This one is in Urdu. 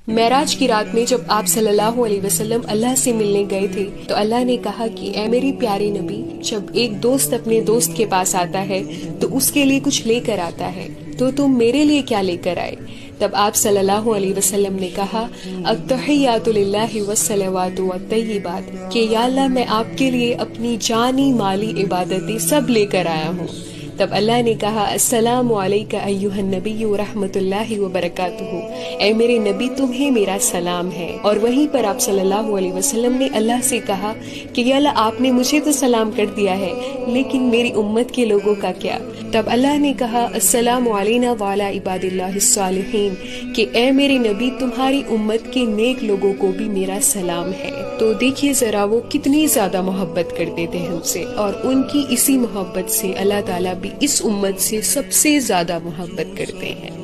معراج کی رات میں جب آپ صلی اللہ علیہ وسلم اللہ سے ملنے گئے تھے تو اللہ نے کہا کہ اے میری پیارے نبی، جب ایک دوست اپنے دوست کے پاس آتا ہے تو اس کے لیے کچھ لے کر آتا ہے، تو تم میرے لیے کیا لے کر آئے؟ تب آپ صلی اللہ علیہ وسلم نے کہا التحیات للہ والصلوات والطیبات، کہ یا اللہ میں آپ کے لیے اپنی جانی مالی عبادتیں سب لے کر آیا ہوں۔ تب اللہ نے کہا السلام علیک ایھا النبی ورحمۃ اللہ وبرکاتہ، اے میرے نبی تمہیں میرا سلام ہے۔ اور وہیں پر آپ صلی اللہ علیہ وسلم نے اللہ سے کہا کہ یا اللہ آپ نے مجھے تو سلام کر دیا ہے لیکن میری امت کے لوگوں کا کیا؟ تب اللہ نے کہا السلام علینا وعلی عباد اللہ الصالحین، کہ اے میرے نبی تمہاری امت کے نیک لوگوں کو بھی میرا سلام ہے۔ تو دیکھیے ذرا وہ کتنی زیادہ محبت کرتے تھے ہم سے، اور ان کی اسی محبت سے اللہ تعالیٰ بھی اس امت سے سب سے زیادہ محبت کرتے ہیں۔